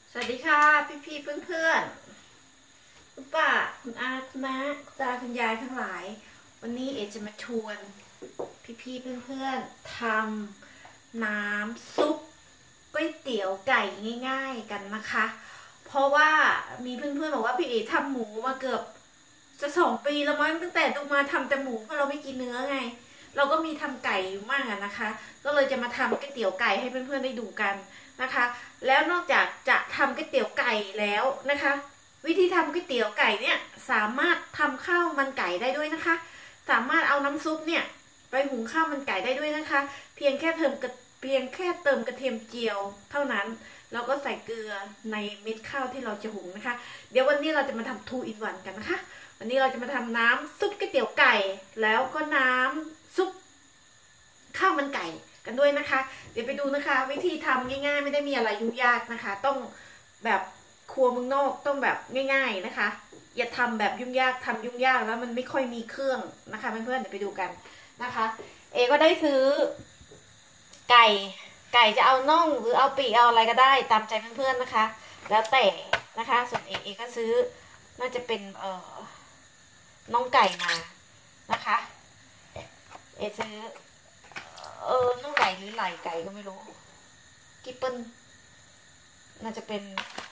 สวัสดีค่ะพี่เพื่อนๆคุณป้าคุณอาคุณน้าคุณตาคุณยายทั้งหลายวันนี้เอจะมาชวนพี่เพื่อนๆทำน้ำซุปก๋วยเตี๋ยวไก่ง่ายๆกันนะคะเพราะว่ามีเพื่อนๆบอกว่าพี่เอทำหมูมาเกือบจะ2 ปีแล้วมั้งตั้งแต่ดูมาทำแต่หมูเพราะเราไม่กินเนื้อไงเราก็มีทำไก่อยู่มากนะคะก็เลยจะมาทำก๋วยเตี๋ยวไก่ให้เพื่อนๆได้ดูกันนะคะแล้วนอกจากจะทำก๋วยเตี๋ยวไก่แล้วนะคะวิธีทำก๋วยเตี๋ยวไก่เนี่ยสามารถทำข้าวมันไก่ได้ด้วยนะคะสามารถเอาน้ำซุปเนี่ยไปหุงข้าวมันไก่ได้ด้วยนะคะเพียงแค่เติมกระเทียมเจียวเท่านั้นแล้วก็ใส่เกลือในเม็ดข้าวที่เราจะหุงนะคะเดี๋ยววันนี้เราจะมาทำ2 in 1กันนะคะวันนี้เราจะมาทำน้ำซุปก๋วยเตี๋ยวไก่แล้วก็น้ำซุปข้าวมันไก่กันด้วยนะคะเดี๋ยวไปดูนะคะวิธีทำง่ายๆไม่ได้มีอะไรยุ่งยากนะคะต้องแบบครัวเมืองนอกต้องแบบง่ายๆนะคะอย่าทำแบบยุ่งยากทำยุ่งยากแล้วมันไม่ค่อยมีเครื่องนะคะเพื่อนๆเดี๋ยวไปดูกันนะคะเอก็ได้ซื้อไก่จะเอาน่องหรือเอาปีกเอาอะไรก็ได้ตามใจเพื่อนๆนะคะแล้วแต่นะคะส่วนเอก็ซื้อน่าจะเป็นน่องไก่มานะคะเอซื้อน่องไก่หรือไหล่ไก่ก็ไม่รู้กิปเปิลน่าจะเป็น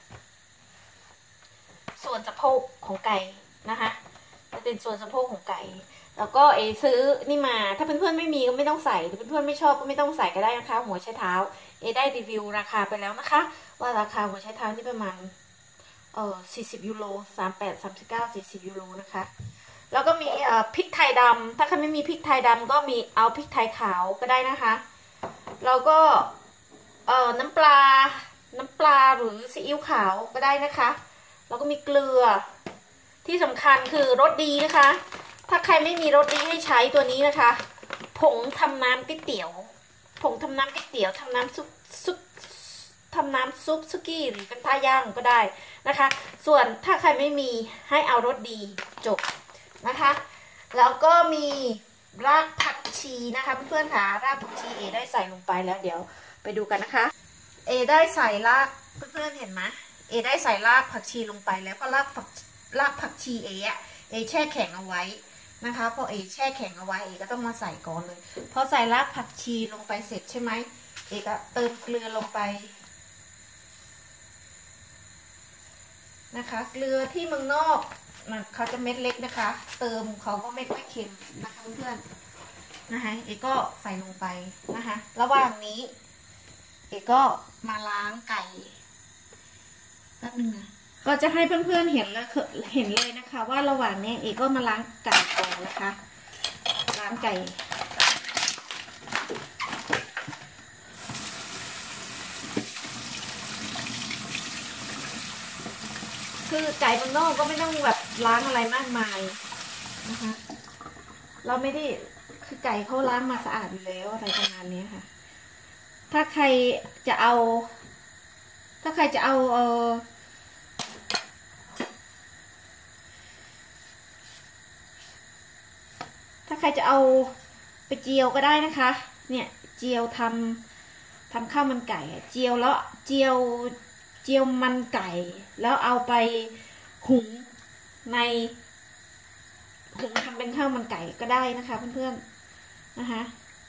ส่วนสะโพกของไก่นะคะจะเป็นส่วนสะโพกของไก่แล้วก็เอซื้อนี่มาถ้าเพื่อนๆไม่มีก็ไม่ต้องใส่หรือเพื่อนๆไม่ชอบก็ไม่ต้องใส่ก็ได้นะคะหัวไชเท้าเอได้รีวิวราคาไปแล้วนะคะว่าราคาหัวไชเท้านี่ประมาณ40 ยูโร38 39 40 ยูโรนะคะแล้วก็มีพริกไทยดำถ้าใครไม่มีพริกไทยดำก็มีเอาพริกไทยขาวก็ได้นะคะแล้วก็น้ำปลาหรือซีอิ๊วขาวก็ได้นะคะแล้วก็มีเกลือที่สำคัญคือรสดีนะคะถ้าใครไม่มีรสดีให้ใช้ตัวนี้นะคะผงทำน้ำก๋วยเตี๋ยวผงทำน้ำก๋วยเตี๋ยวทำน้ำซุปซุกี้หรือกระทะย่างก็ได้นะคะส่วนถ้าใครไม่มีให้เอารสดีจบนะคะแล้วก็มีรากผักชีนะคะเพื่อนๆค่ะรากผักชีเอได้ใส่ลงไปแล้วเดี๋ยวไปดูกันนะคะเอได้ใส่รากเพื่อนๆเห็นไหมเอได้ใส่รากผักชีลงไปแล้วก็รากผักชีเอแช่แข็งเอาไว้นะคะพอเอแช่แข็งเอาไว้เอก็ต้องมาใส่ก่อนเลยพอใส่รากผักชีลงไปเสร็จใช่ไหมเอก็เติมเกลือลงไปนะคะเกลือที่เมืองนอกเขาจะเม็ดเล็กนะคะเติมเขาก็ไม่ค่อยเค็มนะคะเพื่อนๆนะคะเอก็ใส่ลงไปนะคะระหว่างนี้เอก็มาล้างไก่แป๊บนึงนะก็จะให้เพื่อนๆเห็นเลยนะคะว่าระหว่างนี้เอก็มาล้างไก่ก่อนนะคะล้างไก่คือไก่เมืองนอกก็ไม่ต้องแบบล้างอะไรมากมายนะคะเราไม่ได้คือไก่เขาล้างมาสะอาดอยู่แล้วอะไรประมาณนี้ค่ะถ้าใครจะเอาถ้าใครจะเอาไปเจียวก็ได้นะคะเนี่ยเจียวทำข้าวมันไก่เจียวแล้วเจียวมันไก่แล้วเอาไปหุงในหุงทำเป็นข้าวมันไก่ก็ได้นะคะเพื่อนๆนะคะ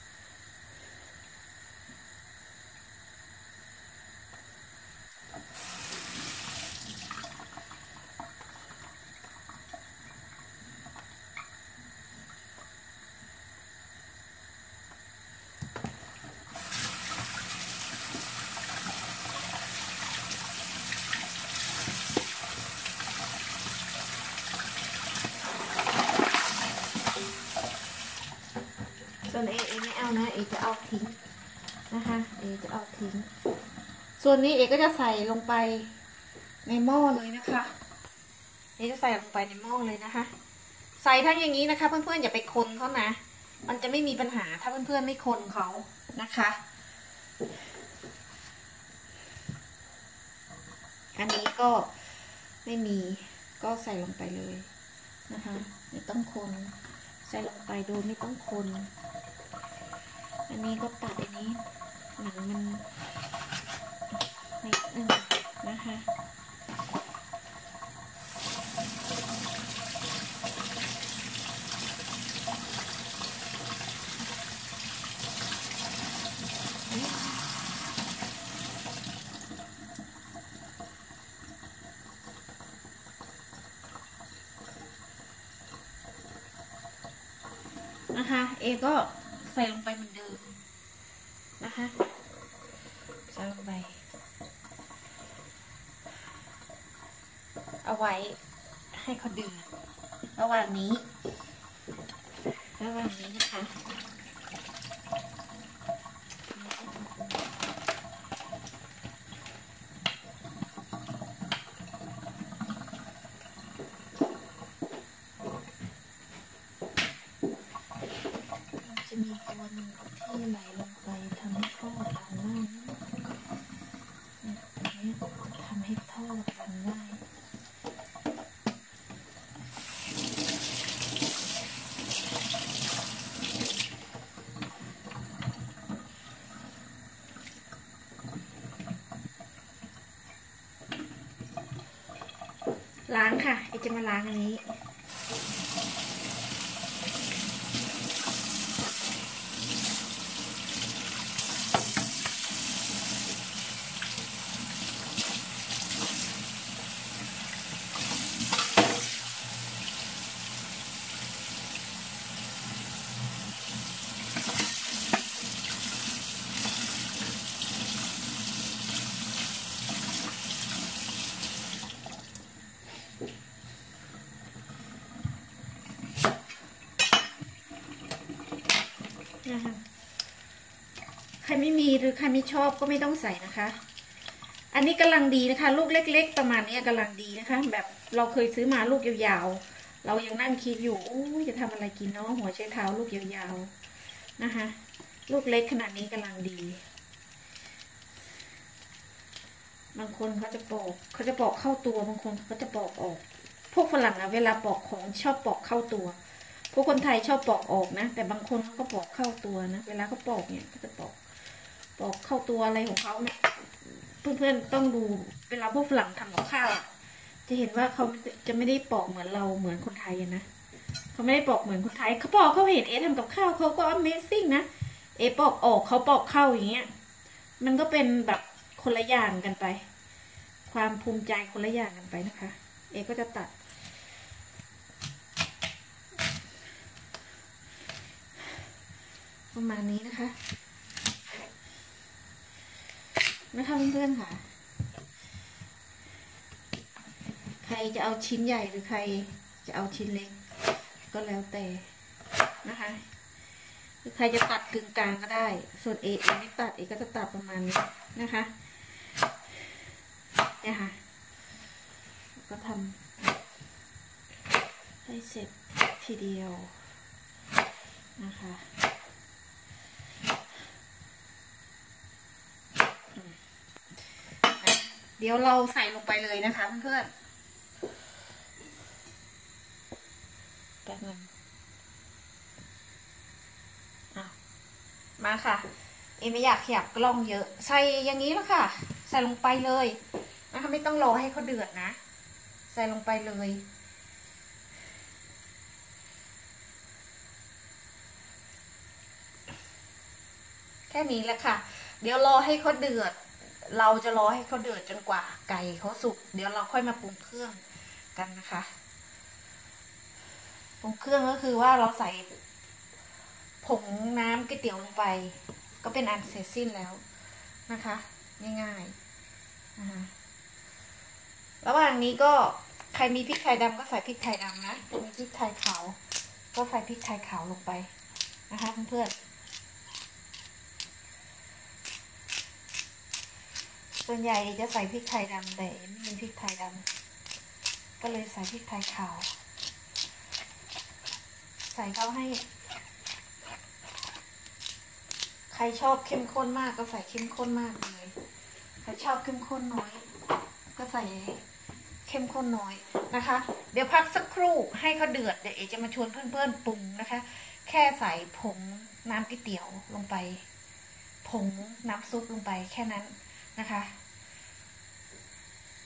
ส่วนเอไม่เอานะเอจะเอาทิ้งนะคะเอจะเอาทิ้งส่วนนี้เอก็จะใส่ลงไปในหม้อเลยนะคะเอจะใส่ลงไปในหม้อเลยนะคะใส่ทั้งอย่างนี้นะคะเพื่อนๆอย่าไปคนเขานะมันจะไม่มีปัญหาถ้าเพื่อนๆไม่คนเขานะคะอันนี้ก็ไม่มีก็ใส่ลงไปเลยนะคะไม่ต้องคนใส่ลงไปโดยไม่ต้องคนอันนี้ก็ตัดอันนี้หนังมันนิดนึงนะนะคะเอก็ใส่ลงไปเหมือนเดิมนะคะใส่ลงไปเอาไว้ให้เขาเดือดระหว่างนี้นะคะจะมีตัวหนึ่งที่ไหลลงไปทำให้ทอดทำง่ายทำให้ทอดทำง่ายล้างค่ะไอจะมาล้างอันนี้ใครไม่มีหรือใครไม่ชอบก็ไม่ต้องใส่นะคะอันนี้กำลังดีนะคะลูกเล็กๆประมาณนี้กำลังดีนะคะแบบเราเคยซื้อมาลูกยาวๆเรายังนั่งคิดอยู่โอ้ยจะทำอะไรกินเนาะหัวไชเท้าลูกยาวๆนะคะลูกเล็กขนาดนี้กำลังดีบางคนเขาจะปอกเข้าตัวบางคนเขาจะปอกออกพวกฝรั่งอะเวลาปอกของชอบปอกเข้าตัวพวกคนไทยชอบปอกออกนะแต่บางคนเขาก็ปอกเข้าตัวนะเวลาเขาปอกเนี่ยเขาจะปอกเข้าตัวอะไรของเขาเนี่ยเพื่อนๆต้องดูเวลาพวกฝรั่งทำกับข้าวจะเห็นว่าเขาจะไม่ได้ปอกเหมือนเราเหมือนคนไทยนะเขาไม่ได้ปอกเหมือนคนไทยเขาปอกเขาเห็นเอทำกับข้าวเขาก็ Amazing นะเอปอกออกเขาปอกเข้าอย่างเงี้ยมันก็เป็นแบบคนละอย่างกันไปความภูมิใจคนละอย่างกันไปนะคะเอก็จะตัดประมาณนี้นะคะเพื่อนๆค่ะใครจะเอาชิ้นใหญ่หรือใครจะเอาชิ้นเล็กก็แล้วแต่นะคะหรือใครจะตัดกึ่งกลางก็ได้ส่วนเอไม่ตัดเอก็จะตัดประมาณนี้นะคะเนี่ยค่ะก็ทำให้เสร็จทีเดียวนะคะเดี๋ยวเราใส่ลงไปเลยนะคะเพื่อนๆแป๊บนึงมาค่ะเอไม่อยากขยับกล้องเยอะใส่อย่างนี้แล้วค่ะใส่ลงไปเลยนะคะไม่ต้องรอให้เขาเดือดนะใส่ลงไปเลยแค่นี้แหละค่ะเดี๋ยวรอให้เขาเดือดเราจะรอให้เขาเดือดจนกว่าไก่เขาสุกเดี๋ยวเราค่อยมาปรุงเครื่องกันนะคะปรุงเครื่องก็คือว่าเราใส่ผงน้ำก๋วยเตี๋ยวลงไปก็เป็นอันเสร็จสิ้นแล้วนะคะง่ายๆนะคะระหว่างนี้ก็ใครมีพริกไทยดำก็ใส่พริกไทยดำนะมีพริกไทยขาวก็ใส่พริกไทยขาวลงไปนะคะเพื่อนๆส่วนใหญ่จะใส่พริกไทยดำแต่ไม่มีพริกไทยดำก็เลยใส่พริกไทยขาวใส่เข้าให้ใครชอบเข้มข้นมากก็ใส่เข้มข้นมากเลยใครชอบเข้มข้นน้อยก็ใส่เข้มข้นน้อยนะคะเดี๋ยวพักสักครู่ให้เขาเดือดเดี๋ยวเอจะมาชวนเพื่อนๆปรุงนะคะแค่ใส่ผงน้ำก๋วยเตี๋ยวลงไปผงน้ำซุปลงไปแค่นั้นนะคะ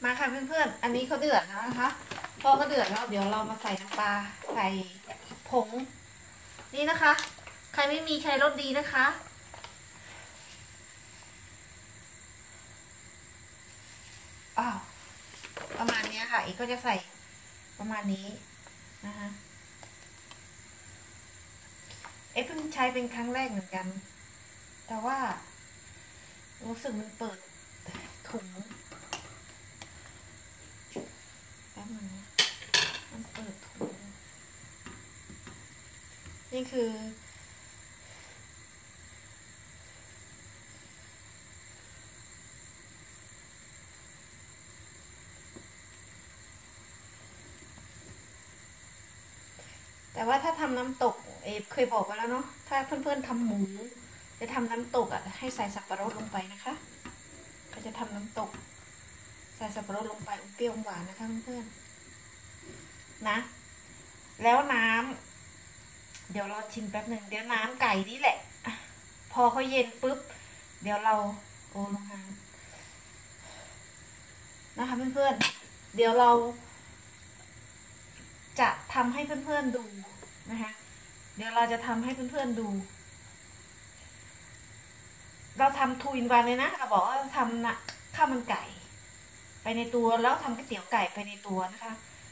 มาค่ะเพื่อนๆอันนี้เขาเดือดแล้วนะคะพอเขาเดือดแล้วเดี๋ยวเรามาใส่น้ำปลาใส่ผงนี่นะคะใครไม่มีใช้รสดีนะคะอ้าวประมาณนี้ค่ะอีกก็จะใส่ประมาณนี้นะคะเพิ่งใช้เป็นครั้งแรกเหมือนกันแต่ว่ารู้สึกมันเปิดถุงแป๊บนึงมันเปิดถุงนี่คือแต่ว่าถ้าทำน้ำตกเคยบอกไปแล้วเนาะถ้าเพื่อนๆทำหมูจะทำน้ำตกอ่ะให้ใส่สับปะรดลงไปนะคะก็จะทำน้ำตกใส่สับปะรดลงไปเปรี้ยวหวานนะคะเพื่อนๆนะแล้วน้ำเดี๋ยวเราชิมแป๊บหนึ่งเดี๋ยวน้ำไก่นี่แหละพอเขาเย็นปุ๊บเดี๋ยวเราโอ้ลงมานะคะเพื่อนๆเดี๋ยวเราจะทำให้เพื่อนๆดูนะคะเดี๋ยวเราจะทำให้เพื่อนๆดูเราทำทูอินวันเลยนะเราบอกว่าทำนะข้าวมันไก่ไปในตัวแล้วทำก๋วยเตี๋ยวไก่ไปในตัวนะคะ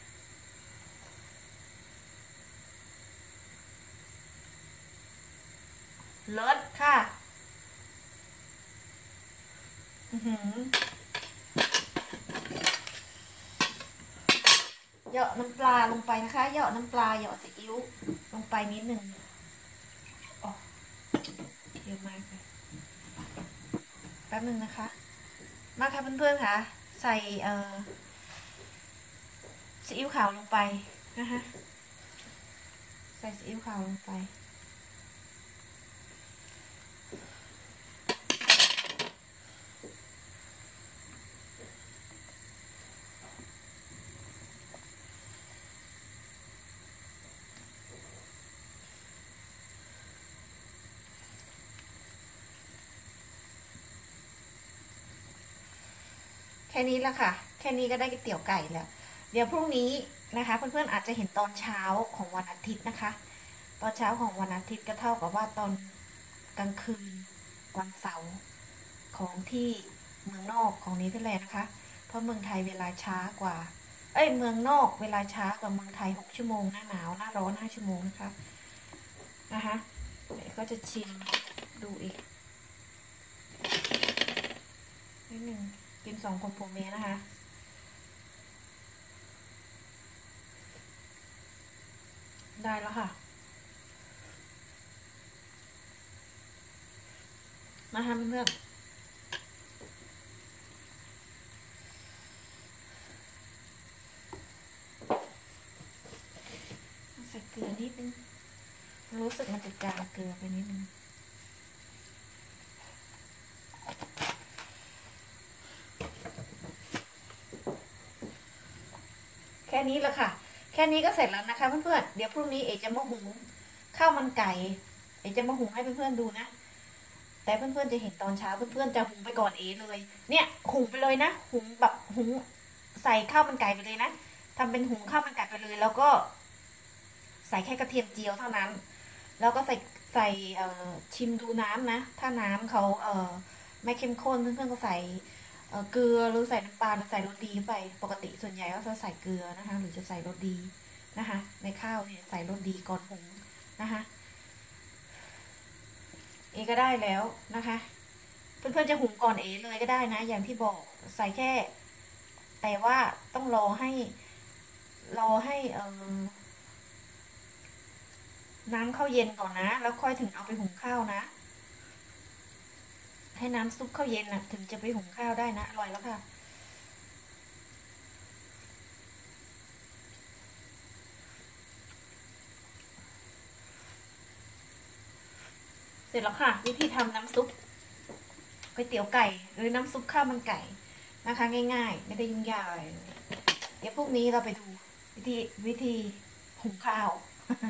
เลิศค่ะเหยาะน้ำปลาลงไปนะคะเหยาะน้ำปลาเหยาะซีอิ๊วลงไปนิดหนึ่งอ๋อเยอะมากเลยแป๊บนึงนะคะมาค่ะเพื่อนๆค่ะใส่ซีอิ๊วขาวลงไปนะคะใส่ซีอิ๊วขาวลงไปแค่นี้ละค่ะแค่นี้ก็ได้ก๋วยเตี๋ยวไก่แล้วเดี๋ยวพรุ่งนี้นะคะเพื่อนๆอาจจะเห็นตอนเช้าของวันอาทิตย์นะคะตอนเช้าของวันอาทิตย์ก็เท่ากับว่าตอนกลางคืนวันเสาร์ของที่เมืองนอกของเนเธอร์แลนด์นะคะเพราะเมืองไทยเวลาช้ากว่าเมืองนอกเวลาช้ากว่าเมืองไทย6 ชั่วโมงหน้าหนาวหน้าร้อน5 ชั่วโมงนะคะเดี๋ยวก็จะชิมดูอีกนิดหนึ่งกิน2 คนผัวเมียนะคะได้แล้วค่ะนะคะเพื่อนๆใส่เกลือนิดนึงรู้สึกมันจะจางเกลือไปนิดนึงแค่นี้แหละค่ะแค่นี้ก็เสร็จแล้วนะคะเพื่อนๆเดี๋ยวพรุ่งนี้เอจะมาหุงข้าวมันไก่เอจะมาหุงให้เพื่อนๆดูนะแต่เพื่อนๆจะเห็นตอนเช้าเพื่อนๆจะหุงไปก่อนเลยเนี่ยหุงไปเลยนะหุงแบบหุงใส่ข้าวมันไก่ไปเลยนะทำเป็นหุงข้าวมันไก่ไปเลยแล้วก็ใส่แค่กระเทียมเจียวเท่านั้นแล้วก็ใส่ชิมดูน้ำนะถ้าน้ำเขาไม่เข้มข้นเพื่อนๆก็ใส่เกลือหรือใส่น้ำปลาหรือใส่รสดีไปปกติส่วนใหญ่ก็จะใส่เกลือนะคะหรือจะใส่รสดีนะคะในข้าวเนี่ยใส่รสดีก่อนหุงนะคะก็ได้แล้วนะคะเพื่อนๆจะหุงก่อนเลยก็ได้นะอย่างที่บอกใส่แค่แต่ว่าต้องรอให้น้ำเข้าเย็นก่อนนะแล้วค่อยถึงเอาไปหุงข้าวนะให้น้ำซุปเข้าเย็นนะถึงจะไปหุงข้าวได้นะอร่อยแล้วค่ะเสร็จแล้วค่ะวิธีทำน้ำซุปก๋วยเตี๋ยวไก่หรือน้ำซุปข้าวมันไก่นะคะง่ายๆไม่ได้ยุ่งยากอะไรเดี๋ยวพรุ่งนี้เราไปดูวิธีหุงข้าว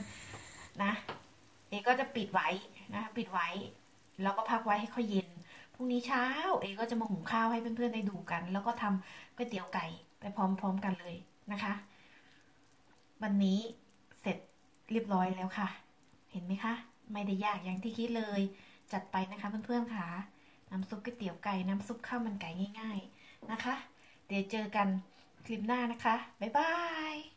นะก็จะปิดไว้นะคะปิดไว้แล้วก็พักไว้ให้เขาเย็นพรุ่งนี้เช้าเอก็จะมาหุงข้าวให้เพื่อนๆได้ดูกันแล้วก็ทำก๋วยเตี๋ยวไก่ไปพร้อมๆกันเลยนะคะวันนี้เสร็จเรียบร้อยแล้วค่ะเห็นไหมคะไม่ได้ยากอย่างที่คิดเลยจัดไปนะคะเพื่อนๆค่ะน้ำซุปก๋วยเตี๋ยวไก่น้ำซุปข้าวมันไก่ง่ายๆนะคะเดี๋ยวเจอกันคลิปหน้านะคะบ๊ายบาย